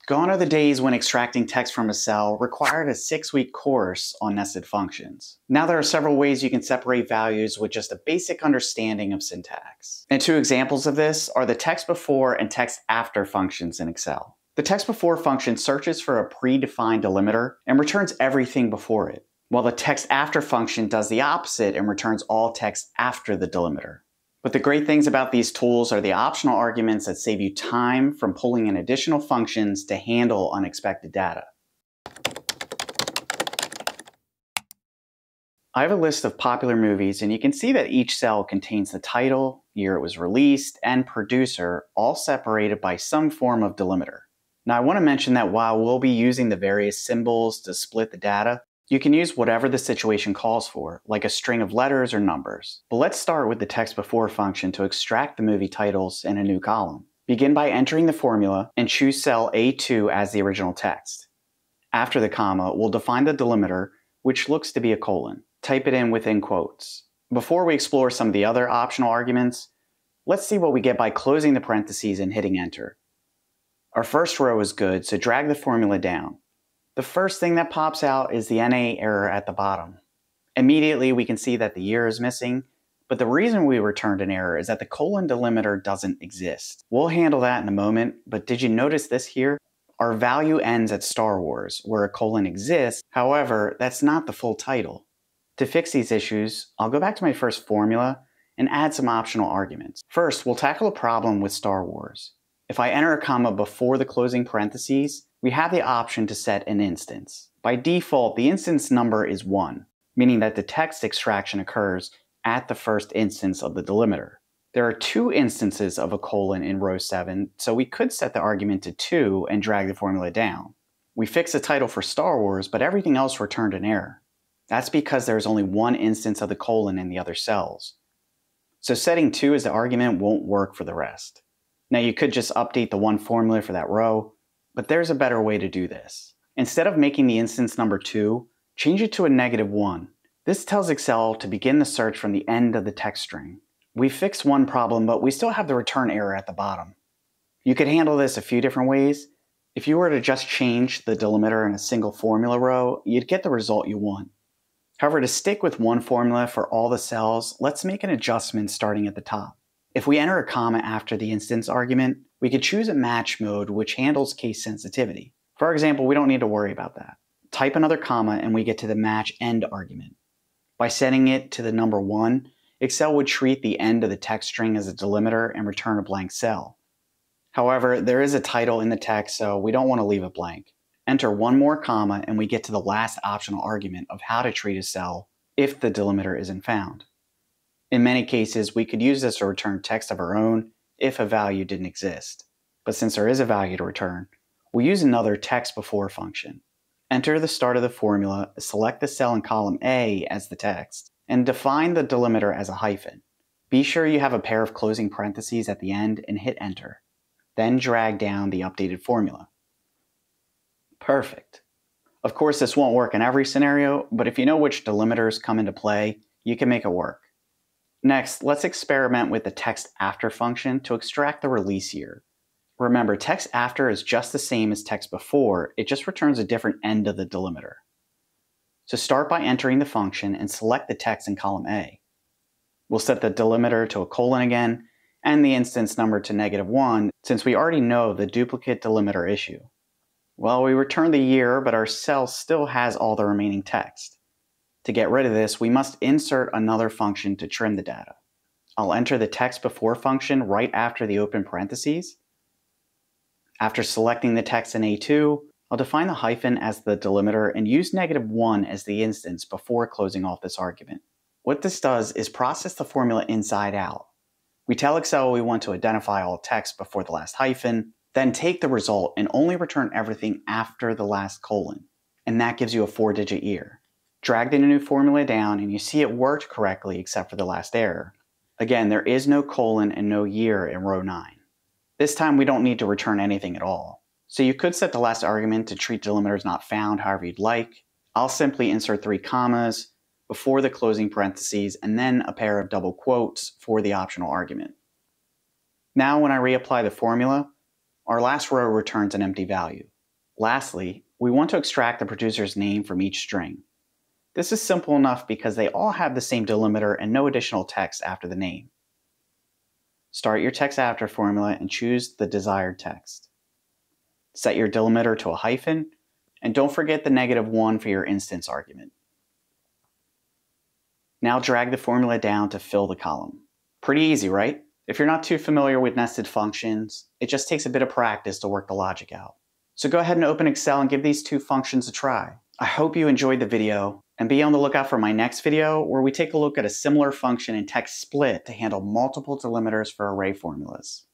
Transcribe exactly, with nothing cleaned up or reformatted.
Gone are the days when extracting text from a cell required a six-week course on nested functions. Now there are several ways you can separate values with just a basic understanding of syntax. And two examples of this are the TEXTBEFORE and TEXTAFTER functions in Excel. The TEXTBEFORE function searches for a predefined delimiter and returns everything before it, while the TEXTAFTER function does the opposite and returns all text after the delimiter. But the great things about these tools are the optional arguments that save you time from pulling in additional functions to handle unexpected data. I have a list of popular movies, and you can see that each cell contains the title, year it was released, and producer, all separated by some form of delimiter. Now I want to mention that while we'll be using the various symbols to split the data, you can use whatever the situation calls for, like a string of letters or numbers. But let's start with the TEXTBEFORE function to extract the movie titles in a new column. Begin by entering the formula and choose cell A two as the original text. After the comma, we'll define the delimiter, which looks to be a colon. Type it in within quotes. Before we explore some of the other optional arguments, let's see what we get by closing the parentheses and hitting enter. Our first row is good, so drag the formula down. The first thing that pops out is the N A error at the bottom. Immediately we can see that the year is missing, but the reason we returned an error is that the colon delimiter doesn't exist. We'll handle that in a moment, but did you notice this here? Our value ends at Star Wars, where a colon exists. However, that's not the full title. To fix these issues, I'll go back to my first formula and add some optional arguments. First, we'll tackle a problem with Star Wars. If I enter a comma before the closing parentheses, we have the option to set an instance. By default, the instance number is one, meaning that the text extraction occurs at the first instance of the delimiter. There are two instances of a colon in row seven, so we could set the argument to two and drag the formula down. We fixed the title for Star Wars, but everything else returned an error. That's because there's only one instance of the colon in the other cells. So setting two as the argument won't work for the rest. Now you could just update the one formula for that row, but there's a better way to do this. Instead of making the instance number two, change it to a negative one. This tells Excel to begin the search from the end of the text string. We fixed one problem, but we still have the return error at the bottom. You could handle this a few different ways. If you were to just change the delimiter in a single formula row, you'd get the result you want. However, to stick with one formula for all the cells, let's make an adjustment starting at the top. If we enter a comma after the instance argument, we could choose a match mode which handles case sensitivity. For example, we don't need to worry about that. Type another comma and we get to the match end argument. By setting it to the number one, Excel would treat the end of the text string as a delimiter and return a blank cell. However, there is a title in the text, so we don't want to leave it blank. Enter one more comma and we get to the last optional argument of how to treat a cell if the delimiter isn't found. In many cases, we could use this to return text of our own if a value didn't exist. But since there is a value to return, we'll use another TEXTBEFORE function. Enter the start of the formula, select the cell in column A as the text, and define the delimiter as a hyphen. Be sure you have a pair of closing parentheses at the end and hit enter. Then drag down the updated formula. Perfect. Of course, this won't work in every scenario, but if you know which delimiters come into play, you can make it work. Next, let's experiment with the TEXTAFTER function to extract the release year. Remember, TEXTAFTER is just the same as TEXTBEFORE, it just returns a different end of the delimiter. So start by entering the function and select the text in column A. We'll set the delimiter to a colon again, and the instance number to negative one, since we already know the duplicate delimiter issue. Well, we return the year, but our cell still has all the remaining text. To get rid of this, we must insert another function to trim the data. I'll enter the TEXTBEFORE function right after the open parentheses. After selecting the text in A two, I'll define the hyphen as the delimiter and use negative one as the instance before closing off this argument. What this does is process the formula inside out. We tell Excel we want to identify all text before the last hyphen, then take the result and only return everything after the last colon. And that gives you a four-digit year. Drag the new formula down and you see it worked correctly except for the last error. Again, there is no colon and no year in row nine. This time we don't need to return anything at all. So you could set the last argument to treat delimiters not found however you'd like. I'll simply insert three commas before the closing parentheses and then a pair of double quotes for the optional argument. Now when I reapply the formula, our last row returns an empty value. Lastly, we want to extract the producer's name from each string. This is simple enough because they all have the same delimiter and no additional text after the name. Start your TEXTAFTER formula and choose the desired text. Set your delimiter to a hyphen, and don't forget the negative one for your instance argument. Now drag the formula down to fill the column. Pretty easy, right? If you're not too familiar with nested functions, it just takes a bit of practice to work the logic out. So go ahead and open Excel and give these two functions a try. I hope you enjoyed the video, and be on the lookout for my next video where we take a look at a similar function in TEXTSPLIT to handle multiple delimiters for array formulas.